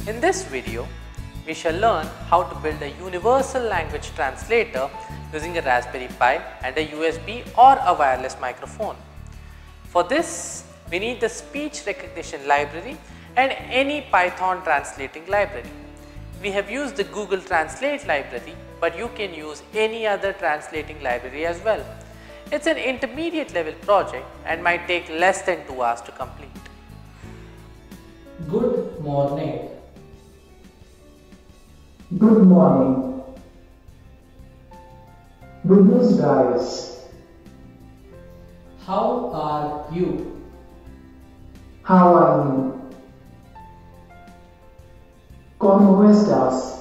In this video, we shall learn how to build a universal language translator using a Raspberry Pi and a USB or a wireless microphone. For this, we need the speech recognition library and any Python translating library. We have used the Google Translate library, but you can use any other translating library as well. It's an intermediate level project and might take less than 2 hours to complete. Good morning. Good morning. Good news, guys. How are you? How are you? ¿Cómo estás?